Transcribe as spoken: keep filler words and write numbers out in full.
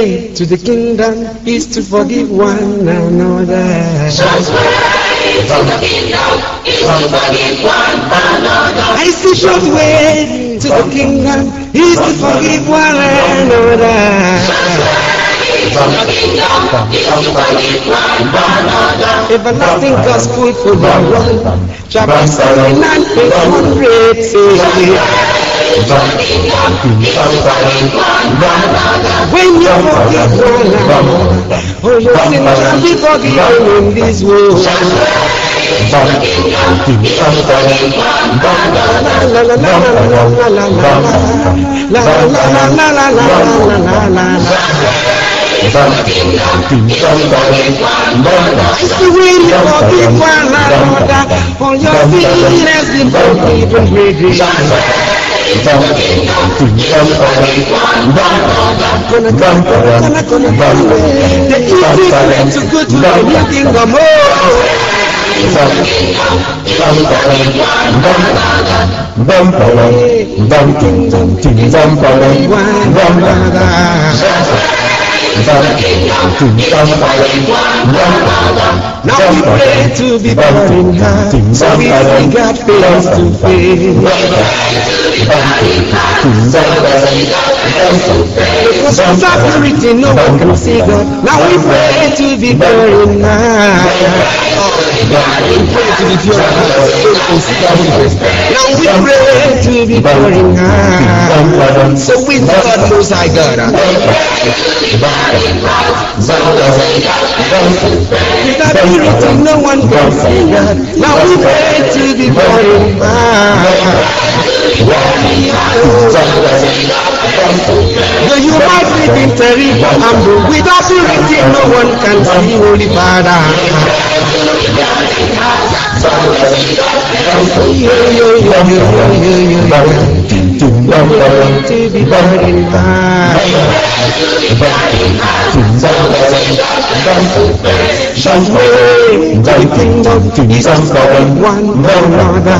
way to the kingdom is to forgive one another. Short way to the kingdom is to forgive one another. I see short way to the kingdom is to forgive one another. Everlasting gospel for the world. Chapter seventy-nine, page one hundred sixty. When you forgive one another, all your sins shall be forgiven in this world. La la la la la la la la la la. It's the way you forgive one another. All your sin has been forgiven, baby. The easy way to go to the new kingdom. Now we pray to be born in heart, so we got face to face. Because without purity, no one can see God. Now we pray to be born in heart. We pray to be pure heart. Now we pray to be born in heart. So with God, Most High God. Without purity, no one can see God. Now we pray to be born in heart. Though you might live in terrible humble, without purity, no one can see Holy Father. To be born in heart. Shine way to the kingdom is to forgive one another.